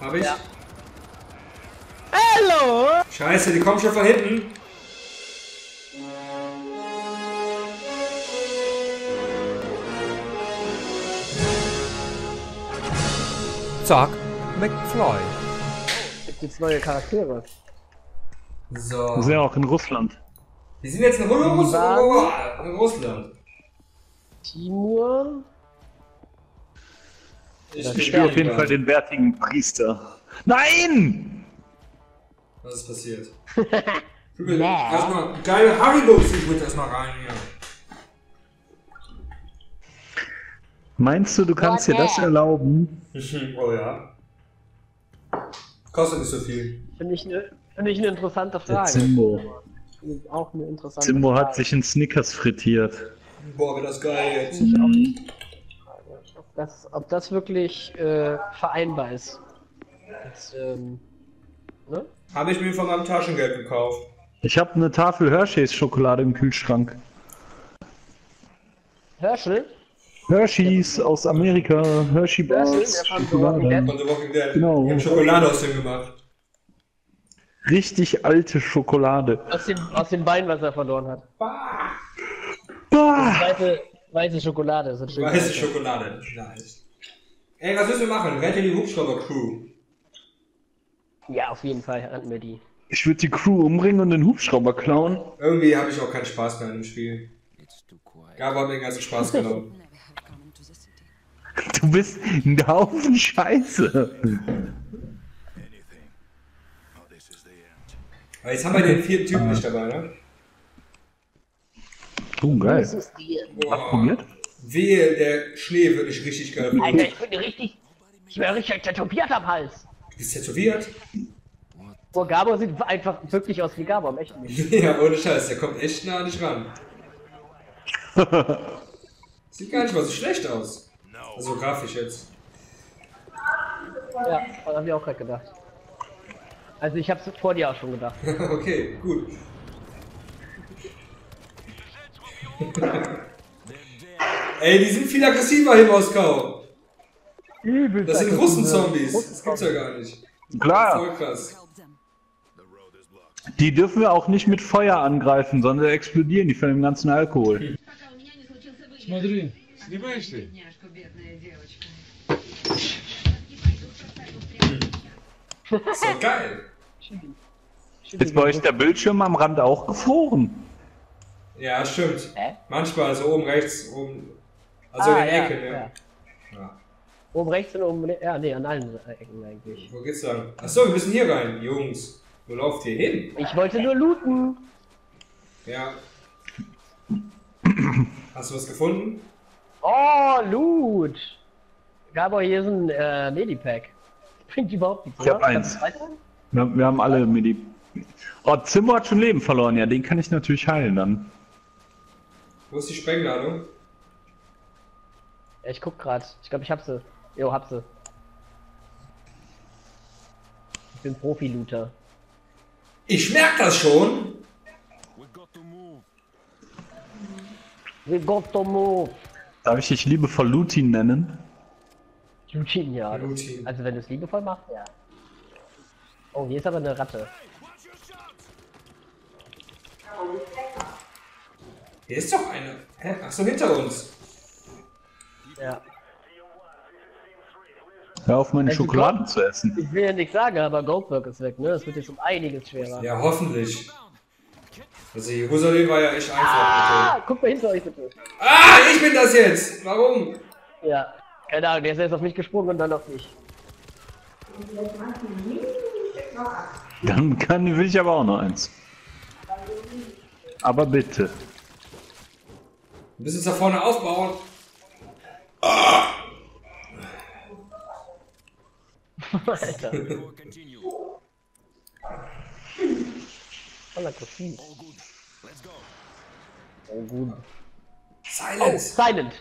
Hab ich? Ja. Hallo! Scheiße, die kommen schon von hinten. Zack, McFly. Gibt jetzt neue Charaktere. So. Wir sind ja auch in Russland. Wir sind jetzt in Russland. Timur. Ich spiele auf jeden Fall den bärtigen Priester. Nein! Was ist passiert? Erstmal geile Haribos, ich würde erstmal rein hier. Meinst du, du kannst dir das erlauben? Oh ja. Kostet nicht so viel. Finde ich eine interessante Der Frage. Zimbo. Auch eine interessante Zimbo Frage. hat sich in Snickers frittiert. Boah, wird das geil jetzt. Ob das wirklich vereinbar ist. Das, ne? Habe ich mir von meinem Taschengeld gekauft. Ich habe eine Tafel Hershey's Schokolade im Kühlschrank. Herschel? Hershey's aus Amerika. Hershey Bars der von The Walking Dead. Von The Walking Dead. Genau. Ich hab Schokolade aus dem gemacht. Richtig alte Schokolade. Aus dem Bein, was er verloren hat. Bah! Weiße Schokolade. Das ist schön. Weiße Schokolade. Nice. Ey, was müssen wir machen? Rette die Hubschrauber-Crew. Ja, auf jeden Fall hatten wir die. Ich würde die Crew umbringen und den Hubschrauber klauen. Irgendwie habe ich auch keinen Spaß mehr an dem Spiel. Gabo hat mir den ganzen Spaß genommen. Du bist ein Haufen Scheiße. Aber jetzt haben wir den vierten Typen nicht dabei, ne? Geil. Das ist die. Hast probiert? Wehe, der Schnee wird nicht richtig geil. Alter, ich bin richtig tätowiert am Hals. Du bist tätowiert? Boah, Gabor sieht einfach wirklich aus wie Gabor, am echten nicht. Ja, ohne Scheiß, der kommt echt nah nicht ran. Sieht gar nicht mal so schlecht aus. Also grafisch jetzt. Ja, das hab ich auch gerade gedacht. Also ich hab's vor dir auch schon gedacht. Okay, gut. Ey, die sind viel aggressiver hier in Moskau. Übelst. Das sind Russen-Zombies. Das gibt's ja gar nicht. Klar. Voll krass. Die dürfen wir auch nicht mit Feuer angreifen, sondern explodieren die von dem ganzen Alkohol. Смотри, снимаешь ты? Ist doch geil. Ist bei euch der Bildschirm am Rand auch gefroren? Ja, stimmt. Hä? Manchmal, also oben rechts, oben. Also in den ja, Ecken, ja. ja. Ja. Oben rechts und oben links. Ja, nee, an allen Ecken eigentlich. Wo geht's lang? Achso, wir müssen hier rein, Jungs. Wo lauft ihr hin? Ich wollte nur looten. Ja. Hast du was gefunden? Oh, Loot. Gabor, hier ist ein Medipack. Bringt überhaupt nichts. Ich hab oder? eins. Kannst du weiter? Wir haben alle Medi. Oh, Zimbo hat schon Leben verloren. Ja, den kann ich natürlich heilen dann. Wo ist die Sprengladung? Ja, ich guck grad. Ich glaube, ich hab sie. Jo, hab sie. Ich bin Profi-Looter. Ich merk das schon! We got to move. Darf ich dich liebevoll Lutin nennen? Lutin, ja. Lutin. Also wenn du es liebevoll machst, ja. Oh, hier ist aber eine Ratte. Hier ist doch eine. Hä? Achso, hinter uns. Ja. Hör auf, meine Also Schokoladen zu essen. Ich will ja nichts sagen, aber Goldberg ist weg, ne? Das wird jetzt um einiges schwerer. Ja, hoffentlich. Also Jerusalem war ja echt einfach. Ah, guck mal hinter euch bitte. Ah, ich bin das jetzt! Warum? Ja. Keine Ahnung, der ist erst auf mich gesprungen und dann auf mich. Dann will ich aber auch noch eins. Aber bitte. Du bist jetzt da vorne aufbauen. Alter. Voll aggressiv. Oh gut. Oh, Silence! silent.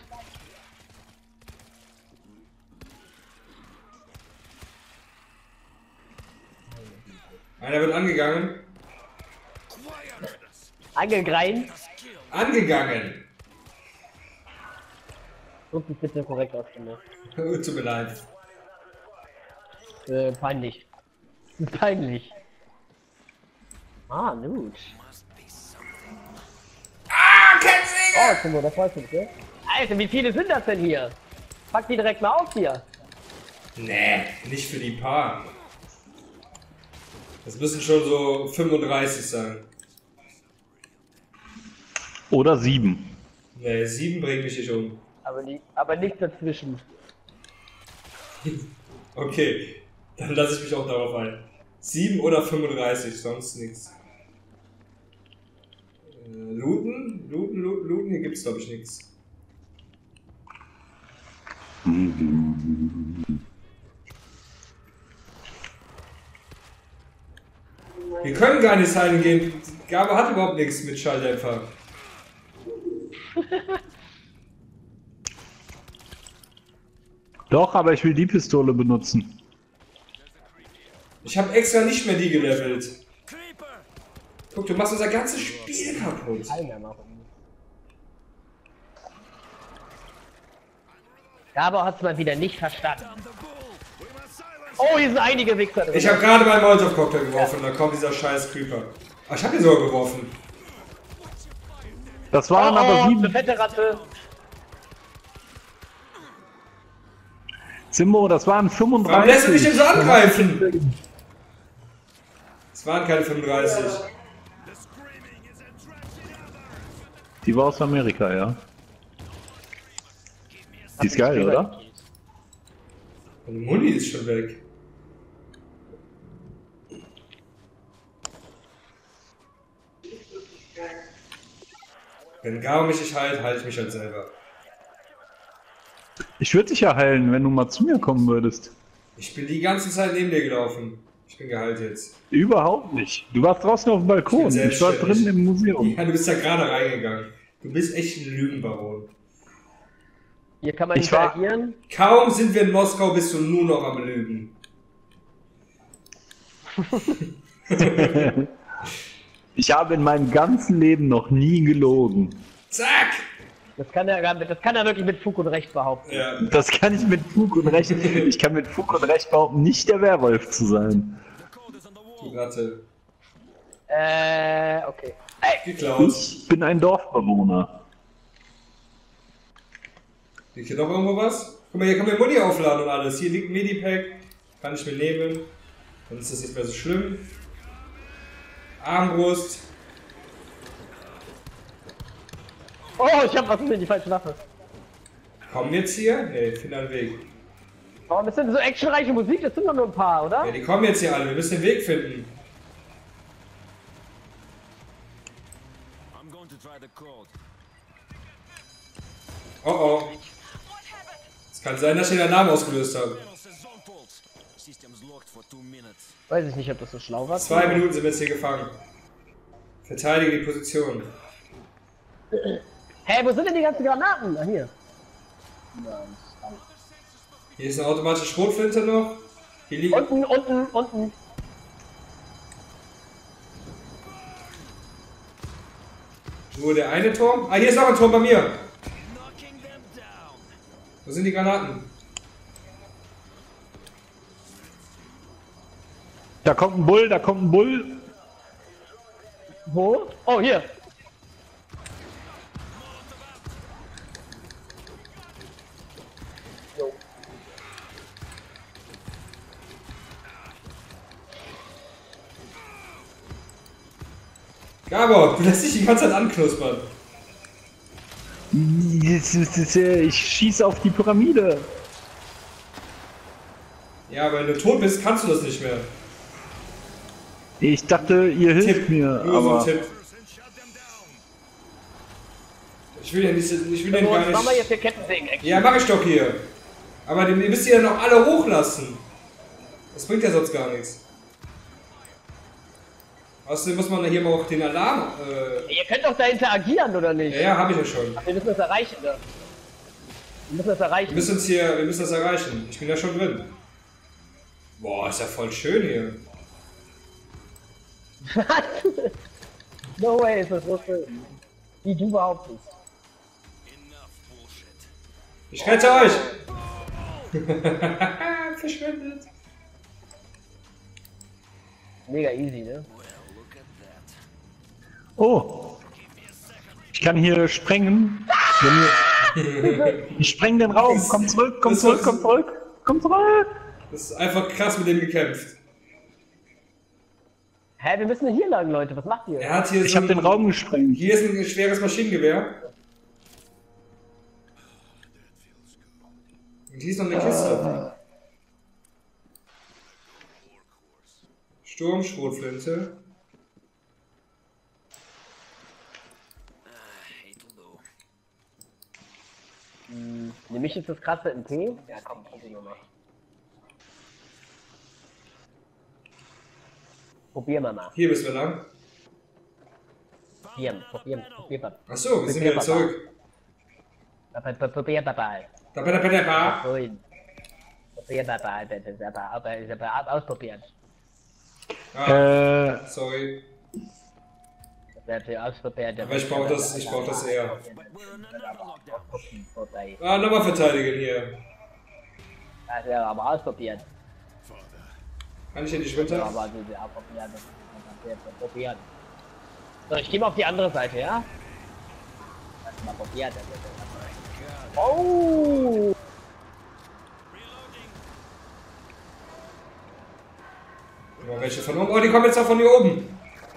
Einer wird angegangen. Angegreint. Angegangen! Drück dich bitte korrekt aus, Stimme. Tut mir leid. Peinlich. Peinlich. Ah, Loot. Ah, Ketzinger! Oh, Timo, das weißt du nicht, ne? Alter, wie viele sind das denn hier? Pack die direkt mal auf hier. Nee, nicht für die Paar. Das müssen schon so 35 sein. Oder 7. Nee, 7 bringt mich nicht um. Aber nicht dazwischen. Okay, dann lasse ich mich auch darauf ein. 7 oder 35, sonst nichts. Looten? Hier gibt's glaube ich nichts. Wir können gar nicht heilen gehen. Gabe hat überhaupt nichts mit Schalldämpfer. Doch, aber ich will die Pistole benutzen. Ich habe extra nicht mehr die gelevelt. Guck, du machst unser ganzes Spiel kaputt. Gabo hat's mal wieder nicht verstanden. Oh, hier sind einige Wichser drin. Ich habe gerade meinen Molotov-Cocktail geworfen und da kommt dieser scheiß Creeper. Ah, ich habe ihn sogar geworfen. Das waren aber eine 7. fette Ratte. Simbo, das waren Warum lässt du mich 35. denn so angreifen? Es waren keine 35. Die war aus Amerika, ja. Die ist geil, oder? Und die Muni ist schon weg. Wenn Garo mich nicht heilt, halte ich mich halt selber. Ich würde dich ja heilen, wenn du mal zu mir kommen würdest. Ich bin die ganze Zeit neben dir gelaufen. Ich bin geheilt jetzt. Überhaupt nicht. Du warst draußen auf dem Balkon. Ich bin Ich war selbstständig. drin im Museum. Ja, du bist da gerade reingegangen. Du bist echt ein Lügenbaron. Hier kann man Ich war- interagieren. Kaum sind wir in Moskau, bist du nur noch am Lügen. Ich habe in meinem ganzen Leben noch nie gelogen. Zack! Das kann er wirklich mit Fug und Recht behaupten. Ja. Das kann ich mit Fug und Recht. Ich kann mit Fug und Recht behaupten, nicht der Werwolf zu sein. Du Ratte. Okay. Geklaut. Ich bin ein Dorfbewohner. Liegt hier noch irgendwo was? Guck mal, hier kann man Muni aufladen und alles. Hier liegt ein Medipack. Kann ich mir nehmen. Dann ist das nicht mehr so schlimm. Armbrust. Oh, ich hab was in die falsche Waffe. Kommen jetzt hier? Ne, finden einen Weg. Warum ist denn so actionreiche Musik? Das sind doch nur ein paar, oder? Ja, die kommen jetzt hier alle. Wir müssen den Weg finden. Oh oh. Es kann sein, dass ich den Namen ausgelöst habe. Weiß ich nicht, ob das so schlau war. 2 Minuten sind wir jetzt hier gefangen. Verteidige die Position. Hä, wo sind denn die ganzen Granaten? Ah, hier. Hier ist eine automatische Schrotflinte noch. Hier liegt. Unten. Nur der eine Turm. Ah, hier ist noch ein Turm bei mir. Wo sind die Granaten? Da kommt ein Bull, da kommt ein Bull. Wo? Oh, hier. Jo. Gabor, du lässt dich die ganze Zeit anknuspern. Ich schieße auf die Pyramide. Ja, wenn du tot bist, kannst du das nicht mehr. Ich dachte, ihr hilft mir, nur so ein aber Tipp. Ich will ja nicht, gar Machen wir nicht. jetzt hier Kettensägen. Ja, mach ich doch hier. Aber ihr müsst die ja noch alle hochlassen. Das bringt ja sonst gar nichts. Außerdem muss man hier mal auch den Alarm. Ihr könnt doch da interagieren, oder nicht? Ja, hab ich ja schon. Wir müssen das erreichen, ne? Wir müssen das erreichen. Wir müssen das erreichen. Ich bin da schon drin. Boah, ist ja voll schön hier. No way, ist das so schön. Wie du behauptest. Ich rette euch! Verschwendet. Mega easy, ne? Oh! Ich kann hier sprengen. Ich spreng den Raum. Komm zurück, komm zurück, komm zurück. Komm zurück! Das ist einfach krass mit dem gekämpft. Hä, wir müssen hier lang, Leute. Was macht ihr? Er hat hier Ich so hab den Raum gesprengt. Hier ist ein schweres Maschinengewehr. Und hier ist noch eine Kiste. Sturmschrotflinte. Nehme ich jetzt das krasse MP? Ja, komm, probieren wir mal. Probieren wir mal. Hier müssen wir lang. Probieren. Achso, wir sind wieder zurück. Probieren wir mal. Probieren wir mal. Ausprobieren. Sorry. Ausprobieren. Aber ich brauch das eher. Ah, nochmal verteidigen hier. Also, aber ausprobieren. Kann ich hier die Schwinter? Aber probieren. So, ich gehe mal auf die andere Seite, ja? Lass mal probieren. Oh! Oh, welche von oben? Oh, die kommen jetzt auch von hier oben.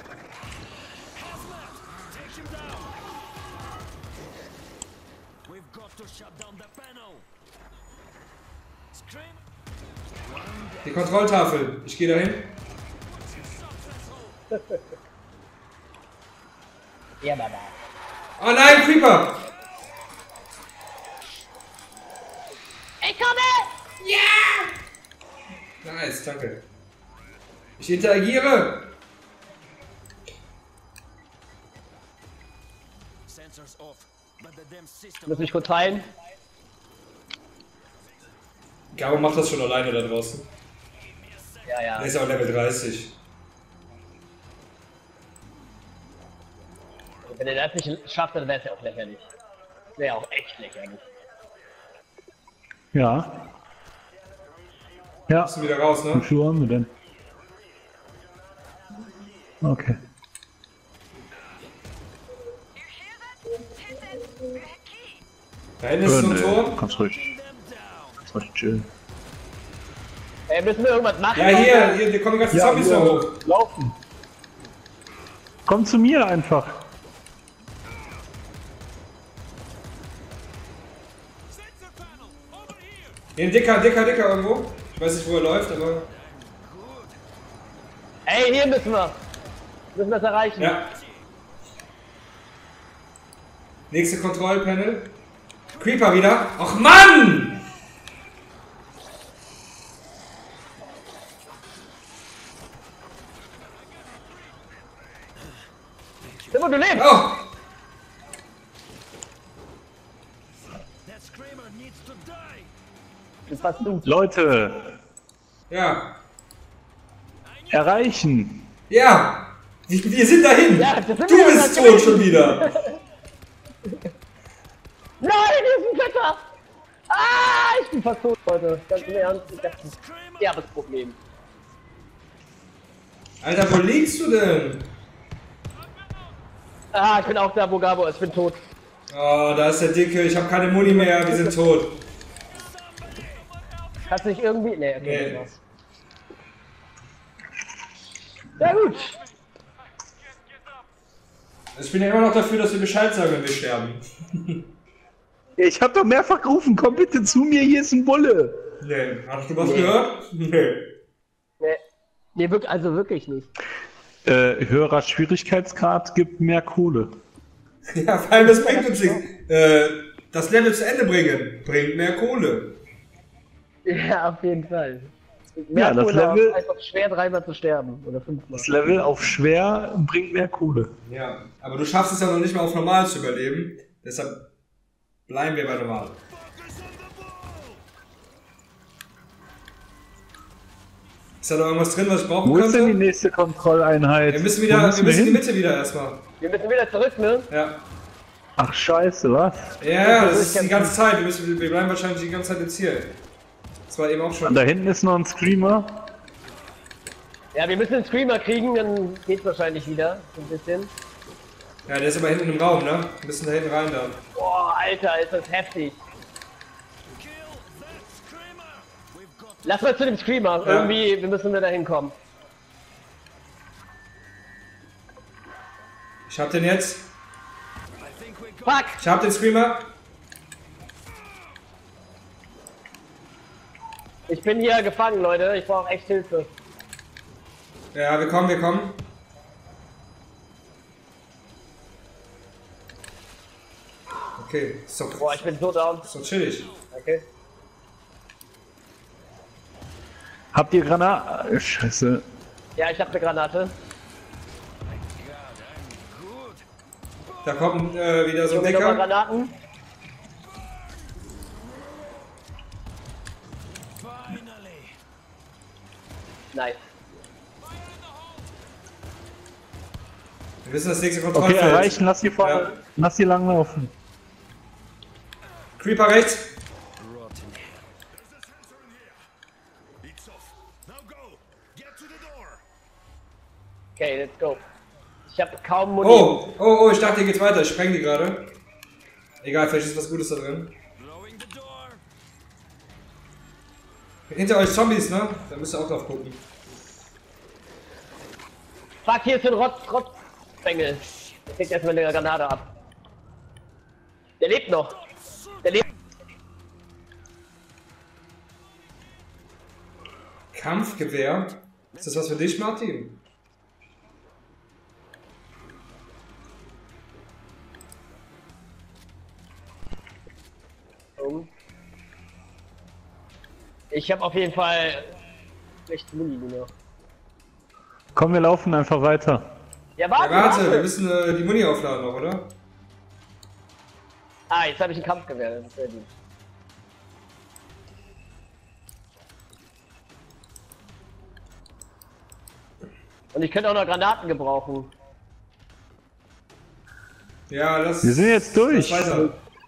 Die Kontrolltafel. Ich gehe dahin. Ja, Baba. Oh nein, Creeper! Ich komme! Ja! Nice, danke. Ich interagiere! Muss mich kurz heilen. Gabo macht das schon alleine da draußen. Ja, ja. Er ist auch Level 30. Wenn er das nicht schafft, dann wäre es ja auch lächerlich. Wäre auch echt lächerlich. Ja. Ja. Bist du wieder raus, ne? Wie viel haben wir denn? Okay. Da hinten ist so ein Tor. Kannst ruhig. Kannst ruhig chillen. Ey, müssen wir irgendwas machen? Ja, hier kommen die ganzen Zombies da hoch. Laufen. Komm zu mir einfach. Hier ein dicker irgendwo. Ich weiß nicht, wo er läuft, aber... Ey, hier müssen wir. Müssen wir es erreichen. Ja. Nächste Kontrollpanel. Creeper wieder. Och Mann! Simon, du lebst! Oh! Das warst du. Leute, Ja. erreichen. Ja! Wir sind dahin! Ja, das sind Du wir bist ja tot schon wieder! Nein, hier ist ein Wetter! Ah, ich bin fast tot, Leute. Ganz im Ernst, ich hab ein derbes Problem. Alter, wo liegst du denn? Ah, ich bin auch da, wo Gabo ist, ich bin tot. Oh, da ist der Dicke. Ich habe keine Muni mehr. Wir sind tot. Kannst du nicht irgendwie... Nee, okay. Nee. Ja gut. Ich bin ja immer noch dafür, dass wir Bescheid sagen, wenn wir sterben. Ich hab doch mehrfach gerufen, komm bitte zu mir, hier ist ein Bulle. Nee. Hast du was gehört? Nee. Nee, wirklich, also wirklich nicht. Höherer Schwierigkeitsgrad gibt mehr Kohle. Ja, vor allem, das bringt uns nichts. Das Level zu Ende bringen, bringt mehr Kohle. Ja, auf jeden Fall. Ja, das Level- Einfach schwer dreimal zu sterben. Oder fünfmal. Das Level auf schwer bringt mehr Kohle. Ja, aber du schaffst es ja noch nicht mal auf normal zu überleben. Deshalb bleiben wir bei normal. Ist da noch irgendwas drin, was ich brauchen Wo ist denn die könnte? nächste Kontrolleinheit? Wir müssen Wo wir müssen in die hin? Mitte wieder erstmal. Wir müssen wieder zurück, ne? Ja. Ach scheiße, was? Ja, das ist die ganze Zeit. Wir bleiben wahrscheinlich die ganze Zeit jetzt hier. Das war eben auch schon. Da hinten ist noch ein Screamer. Ja, wir müssen den Screamer kriegen, dann geht's wahrscheinlich wieder. So ein bisschen. Ja, der ist aber hinten im Raum, ne? Wir müssen da hinten rein da. Boah, Alter, ist das heftig. Lass mal zu dem Screamer. Ja. Irgendwie, wir müssen da hinkommen. Ich hab den jetzt. Fuck! Ich hab den Screamer. Ich bin hier gefangen, Leute. Ich brauche echt Hilfe. Ja, wir kommen, wir kommen. Okay, ist doch, Boah, ich bin so down. ist doch chillig. Okay. Habt ihr Granaten? Scheiße. Ja, ich habe eine Granate. Da kommt wieder so ein Junge, nochmal Dicker. Granaten. Nice. Wir müssen das nächste Okay, Kontrollfeld. erreichen, lass hier Ja. vorne. Lass hier lang laufen. Creeper rechts. Okay, let's go. Ich habe kaum Muni. Oh, ich dachte, hier geht's weiter. Ich spreng die gerade. Egal, vielleicht ist was Gutes da drin. Hinter euch Zombies, ne? Da müsst ihr auch drauf gucken. Fuck, hier ist ein Rotzbengel. Der kriegt erstmal eine Granate ab. Der lebt noch. Der lebt. Kampfgewehr. Ist das was für dich, Martin? Ich habe auf jeden Fall recht Muni nur. Komm, wir laufen einfach weiter. Ja, Ja, warte, warte, wir warte. müssen die Muni aufladen noch, oder? Ah, jetzt habe ich ein Kampfgewehr. Das ist sehr gut. Und ich könnte auch noch Granaten gebrauchen. Ja, lass. Wir sind jetzt durch. Lass weiter.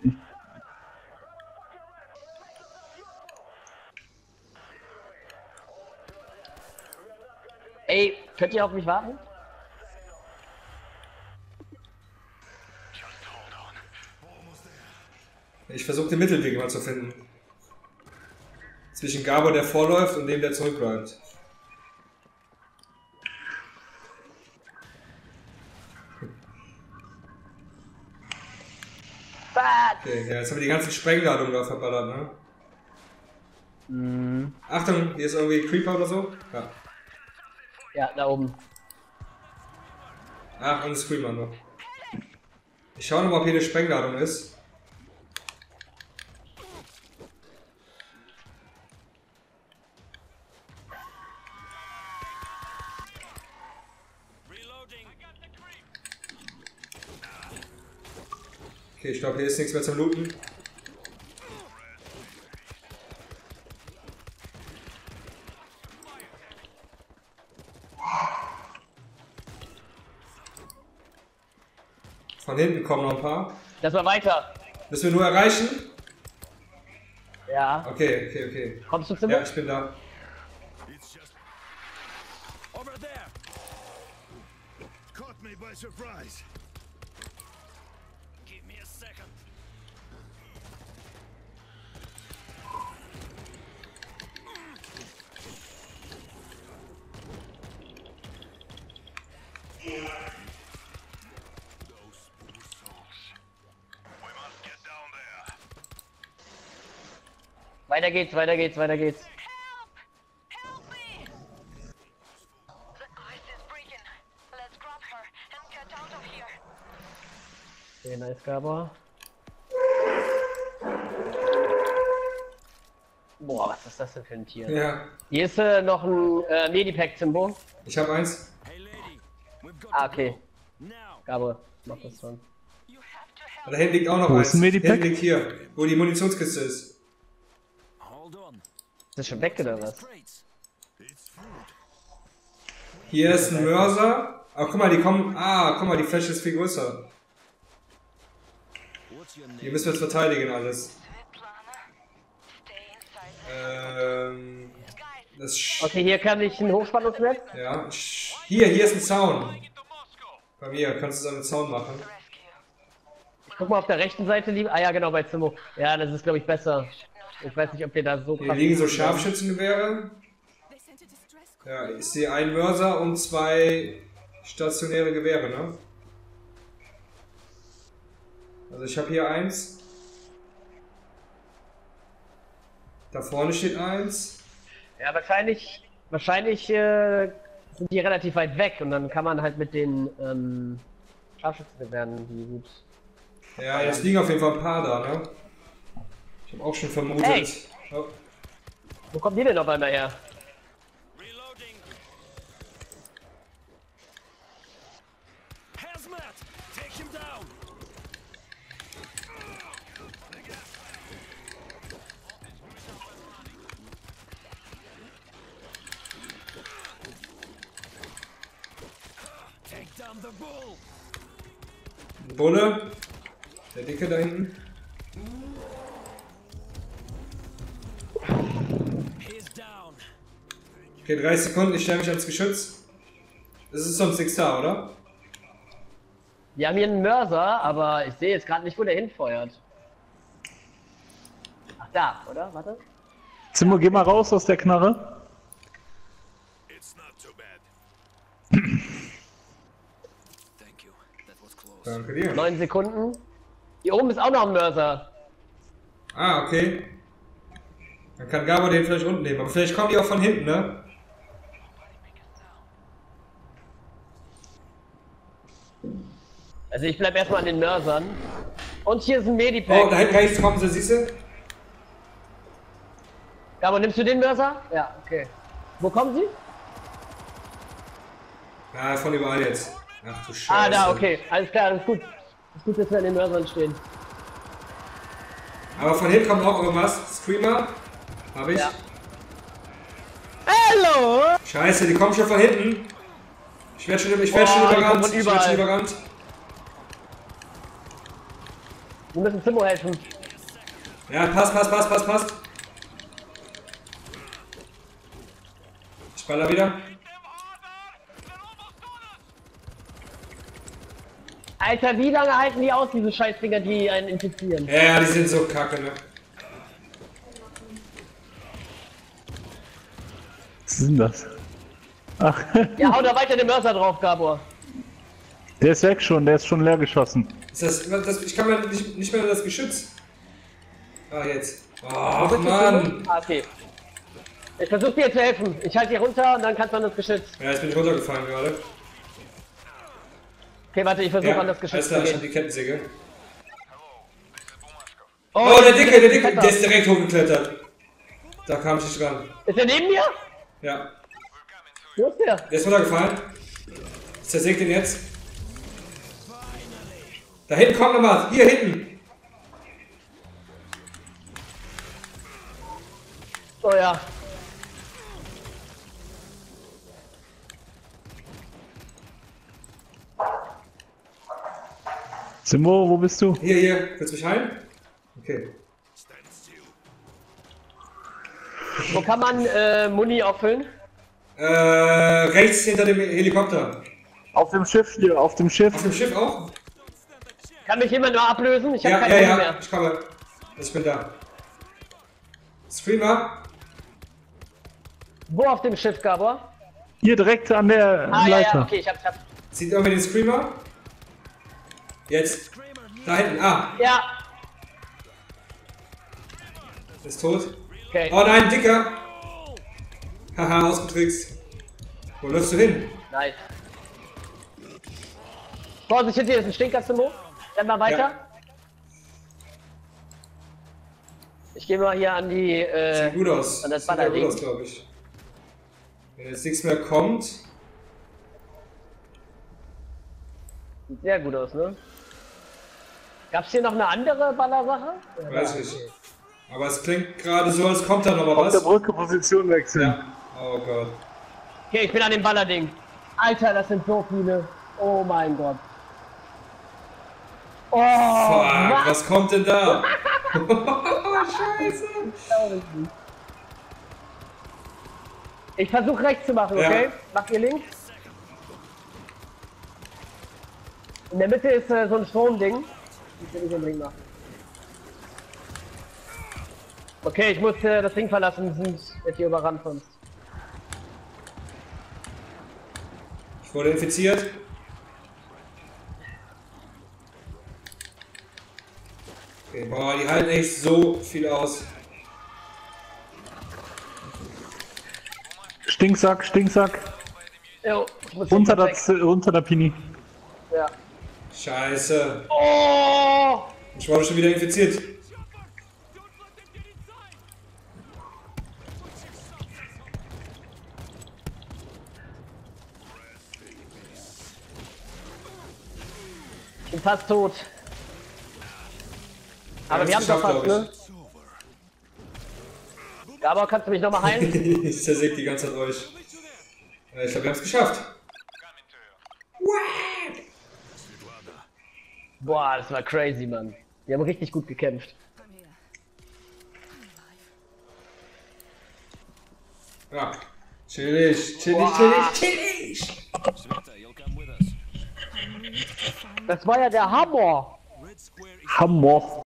Ey, könnt ihr auf mich warten? Ich versuche den Mittelweg mal zu finden. Zwischen Gabor, der vorläuft, und dem, der zurückbleibt. Fuck! Okay, ja, jetzt haben wir die ganzen Sprengladungen da verballert, ne? Achtung, hier ist irgendwie Creeper oder so. Ja. Ja, da oben. Ach, und ein Screamer noch. Ich schaue nochmal, ob hier eine Sprengladung ist. Okay, ich glaube, hier ist nichts mehr zum Looten. Von hinten kommen noch ein paar. Lass mal weiter. Müssen wir nur erreichen? Ja. Okay. Kommst du zu Ja, mir? ich bin da. Caught me by surprise. Give me a second. Those poor souls. We must get down there. Weiter geht's, weiter geht's, weiter geht's. Help! Help me! The ice is breaking. Let's grab her and get out of here. Okay, nice, Gabor. Boah, was ist das denn für ein Tier? Ja, Hier ist noch ein Medipack-Symbol. ich habe eins. Hey lady, we've got Ah, to okay. go. Now. Gabor, mach das schon. You have to help. Da hinten liegt auch noch Wo eins. ist ein Medipack? Hinten liegt hier, wo die Munitionskiste ist. Hold on. Ist das schon weg oder was? Crates. It's food. Hier ist ein Mörser. Aber guck mal, die kommen. Ah, guck mal, die Fläche ist viel größer. What's your name? Hier müssen wir jetzt verteidigen alles. Svetlana, stay inside. Ähm. Guys, Okay, hier kann ich ein Hochspannungsnetz. Ja. Hier ist ein Zaun. Bei mir kannst du so einen Zaun machen. Ich guck mal auf der rechten Seite liegen. Ah ja, genau, bei Zimmo. Ja, das ist, glaube ich, besser. Ich weiß nicht, ob wir da so Hier liegen so Scharfschützengewehre. Ja, ich sehe einen Mörser und 2 stationäre Gewehre, ne? Also ich habe hier eins. Da vorne steht eins. Ja, wahrscheinlich sind die relativ weit weg und dann kann man halt mit den Scharfschützengewehren die gut. Ja, jetzt liegen auf jeden Fall ein paar da, ne? Ich habe auch schon vermutet. Hey. Oh. Wo kommen die denn auf einmal her? Reloading. Hazmat, take him down. Take down the bull. Bulle. Der Dicke da hinten. He's down. Okay, 30 Sekunden, ich stelle mich ans Geschütz. Das ist so ein Sixtar, oder? Wir haben hier einen Mörser, aber ich sehe jetzt gerade nicht, wo der hinfeuert. Ach, da, oder? Warte. Zimmer, geh mal raus aus der Knarre. It's not too bad. Thank you. That was close. Danke dir. 9 Sekunden. Hier oben ist auch noch ein Mörser. Ah, okay. Dann kann Gabo den vielleicht unten nehmen. Aber vielleicht kommen die auch von hinten, ne? Also ich bleib erstmal an den Mörsern. Und hier ist ein Medipack. Oh, da hinten rechts kommen sie, siehst du? Gabo, nimmst du den Mörser? Ja, okay. Wo kommen sie? Ja, von überall jetzt. Ach du Scheiße. Ah, da, okay. Alles klar, alles gut. Ist gut, dass wir an den Mörsern stehen. Aber von hinten kommt auch irgendwas. Screamer. Hab ich. Ja. Hallo! Scheiße, die kommen schon von hinten. Ich werde schon die überrannt. kommen von Ich werde schon überall. überrannt. Wir müssen Zimmo helfen. Ja, passt. Ich baller wieder. Alter, wie lange halten die aus, diese Scheißdinger, die einen infizieren? Ja, die sind so kacke, ne? Was ist denn das? Ach, Ja, hau da weiter den Mörser drauf, Gabor. der ist weg schon, der ist schon leer geschossen. Ist das, ich kann mir nicht mehr das Geschütz. Ah, jetzt. Ach, Mann. Ah, okay. Ich versuche dir zu helfen. Ich halte hier runter und dann kannst du an das Geschütz. Ja, jetzt bin ich runtergefallen gerade. Okay, warte, ich versuche Ja, an das Geschütz alles zu klar, ich hab gehen. die Kettensäge. Oh, Oh, der Dicke, der ist direkt hochgeklettert. Da kam ich nicht ran. Ist der neben mir? Ja, Wo ist der? der ist runtergefallen. Ich zersäge den jetzt. Da hinten kommt noch was. Hier hinten. Oh ja. Zimmo, wo bist du? Hier. Willst du mich heilen? Okay. Wo kann man Muni auffüllen? Rechts hinter dem Helikopter. Auf dem Schiff hier, auf dem Schiff. Auf dem Schiff auch? Kann mich jemand nur ablösen? Ich habe Ja, keine Muni ja. mehr. Ich komme. Ich bin da. Screamer. Wo auf dem Schiff, Gabor? Hier direkt an der Ah, ja, Leiter. ja, okay, ich hab. Sieht irgendwer den Screamer? Jetzt. Da hinten. Ah, Ja, ist tot. okay. Oh nein, Dicker. Haha, ausgetrickst. Wo läufst du hin? Nice. Vorsicht, hinter dir ist ein Stinker, Zimmo. Renn mal weiter. Ja. Ich gehe mal hier an die, Sieht gut aus. an das Sieht ja gut Ballerding. aus, glaube ich. Wenn jetzt nichts mehr kommt. Sieht sehr gut aus, ne? Gab's hier noch eine andere Ballersache? Weiß ich. Aber es klingt gerade so, als kommt da noch mal Auf der was. Brücke Position wechseln. Ja. Oh Gott. Okay, ich bin an dem Ballerding. Alter, das sind so viele. Oh mein Gott. Oh, Fuck, was kommt denn da? Scheiße. Ich versuche rechts zu machen, Ja. okay? Macht ihr links? In der Mitte ist so ein Stromding. Das will ich unbedingt machen. Okay, ich muss das Ding verlassen, wird hier überrannt sonst. Ich wurde infiziert. Okay, boah, die halten echt so viel aus. Stinksack, Stinksack. Jo, ich muss Unter weg. unter der Pini. Ja. Scheiße. Oh! Ich wurde schon wieder infiziert. Ich bin fast tot. Aber Ja, wir haben doch geschafft, fast, ne? Ja, aber kannst du mich nochmal heilen? Ich zersäge die ganze Zeit euch. Ich glaube, wir haben es geschafft. Boah, das war crazy, Mann. Wir haben richtig gut gekämpft. Ja. Chillig, chillig, chillig, chillig. Das war ja der Hammer. Hammer.